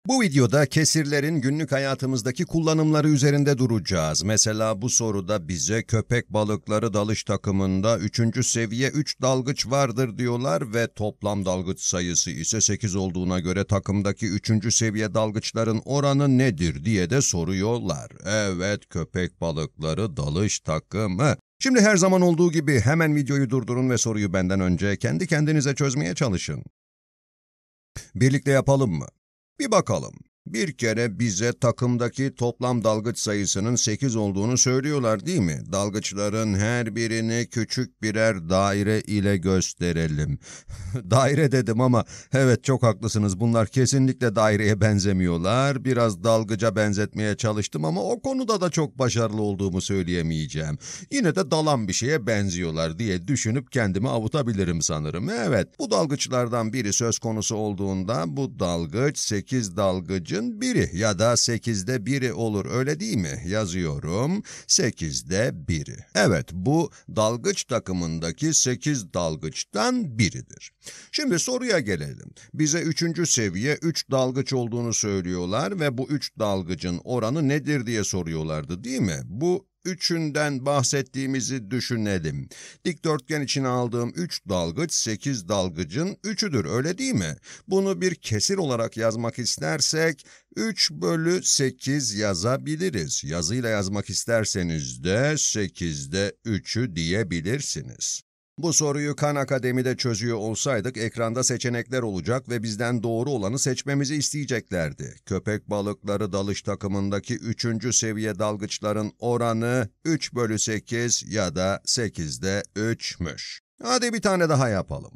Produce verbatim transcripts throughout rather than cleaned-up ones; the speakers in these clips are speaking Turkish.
Bu videoda kesirlerin günlük hayatımızdaki kullanımları üzerinde duracağız. Mesela bu soruda bize köpek balıkları dalış takımında üçüncü seviye üç dalgıç vardır diyorlar ve toplam dalgıç sayısı ise sekiz olduğuna göre takımdaki üçüncü seviye dalgıçların oranı nedir diye de soruyorlar. Evet, köpek balıkları dalış takımı. Şimdi her zaman olduğu gibi hemen videoyu durdurun ve soruyu benden önce kendi kendinize çözmeye çalışın. Birlikte yapalım mı? Bir bakalım. Bir kere bize takımdaki toplam dalgıç sayısının sekiz olduğunu söylüyorlar değil mi? Dalgıçların her birini küçük birer daire ile gösterelim. Daire dedim ama evet çok haklısınız. Bunlar kesinlikle daireye benzemiyorlar. Biraz dalgıca benzetmeye çalıştım ama o konuda da çok başarılı olduğumu söyleyemeyeceğim. Yine de dalan bir şeye benziyorlar diye düşünüp kendimi avutabilirim sanırım. Evet, bu dalgıçlardan biri söz konusu olduğunda bu dalgıç sekiz dalgıcın biri ya da sekizde biri olur, öyle değil mi? Yazıyorum, sekizde biri. Evet, bu dalgıç takımındaki sekiz dalgıçtan biridir. Şimdi soruya gelelim. Bize üçüncü seviye üç dalgıç olduğunu söylüyorlar ve bu üç dalgıcın oranı nedir diye soruyorlardı değil mi? Bu üçünden bahsettiğimizi düşünelim. Dikdörtgen için aldığım üç dalgıç sekiz dalgıcın üçüdür, öyle değil mi? Bunu bir kesir olarak yazmak istersek üç bölü sekiz yazabiliriz. Yazıyla yazmak isterseniz de sekizde üçü diyebilirsiniz. Bu soruyu Khan Akademi'de çözüyor olsaydık ekranda seçenekler olacak ve bizden doğru olanı seçmemizi isteyeceklerdi. Köpek balıkları dalış takımındaki üçüncü seviye dalgıçların oranı üç bölü sekiz ya da sekizde üçmüş. Hadi bir tane daha yapalım.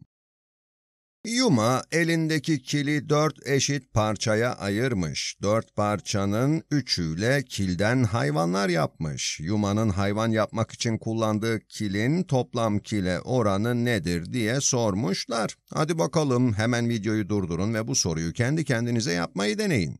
Yuma elindeki kili dört eşit parçaya ayırmış. Dört parçanın üçüyle kilden hayvanlar yapmış. Yuma'nın hayvan yapmak için kullandığı kilin toplam kile oranı nedir diye sormuşlar. Hadi bakalım, hemen videoyu durdurun ve bu soruyu kendi kendinize yapmayı deneyin.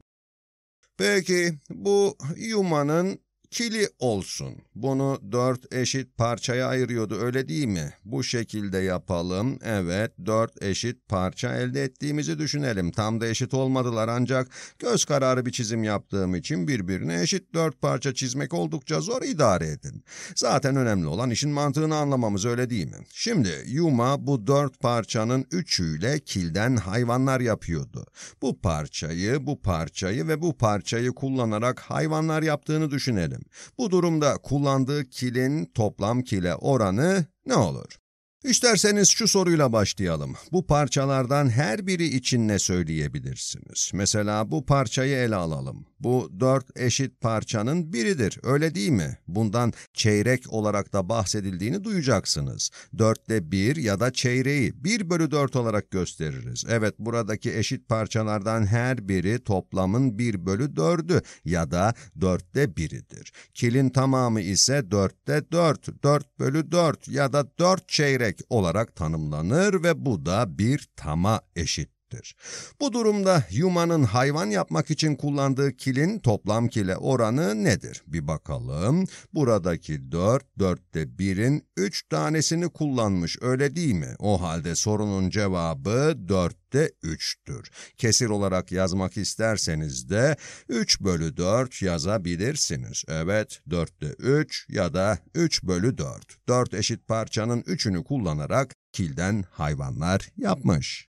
Peki, bu Yuma'nın kili olsun. Bunu dört eşit parçaya ayırıyordu, öyle değil mi? Bu şekilde yapalım. Evet, dört eşit parça elde ettiğimizi düşünelim. Tam da eşit olmadılar ancak göz kararı bir çizim yaptığım için birbirine eşit dört parça çizmek oldukça zor, idare edin. Zaten önemli olan işin mantığını anlamamız, öyle değil mi? Şimdi Yuma bu dört parçanın üçüyle kilden hayvanlar yapıyordu. Bu parçayı, bu parçayı ve bu parçayı kullanarak hayvanlar yaptığını düşünelim. Bu durumda kullandığı kilin toplam kile oranı ne olur? İsterseniz şu soruyla başlayalım. Bu parçalardan her biri için ne söyleyebilirsiniz? Mesela bu parçayı ele alalım. Bu dört eşit parçanın biridir, öyle değil mi? Bundan çeyrek olarak da bahsedildiğini duyacaksınız. Dörtte bir ya da çeyreği bir bölü dört olarak gösteririz. Evet, buradaki eşit parçalardan her biri toplamın bir bölü dördü ya da dörtte biridir. Kilin tamamı ise dörtte dört, dört bölü dört ya da dört çeyrek olarak tanımlanır ve bu da bir tama eşittir. Bu durumda Yuma'nın hayvan yapmak için kullandığı kilin toplam kile oranı nedir? Bir bakalım. Buradaki dört, dörtte birin üç tanesini kullanmış, öyle değil mi? O halde sorunun cevabı dörtte üçtür. Kesir olarak yazmak isterseniz de üç bölü dört yazabilirsiniz. Evet, dörtte üç ya da üç bölü dört. dört eşit parçanın üçünü kullanarak kilden hayvanlar yapmış.